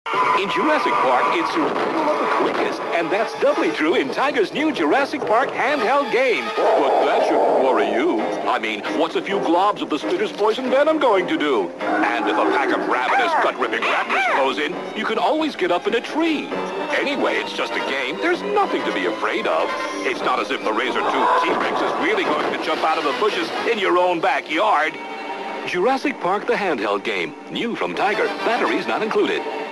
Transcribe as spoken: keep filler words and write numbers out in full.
In Jurassic Park, it's survival of the quickest, and that's doubly true in Tiger's new Jurassic Park handheld game. But that shouldn't worry you. I mean, what's a few globs of the Spitter's poison venom going to do? And if a pack of ravenous, gut-ripping raptors close in, you can always get up in a tree. Anyway, it's just a game. There's nothing to be afraid of. It's not as if the razor-toothed T-Rex is really going to jump out of the bushes in your own backyard. Jurassic Park the handheld game. New from Tiger. Batteries not included.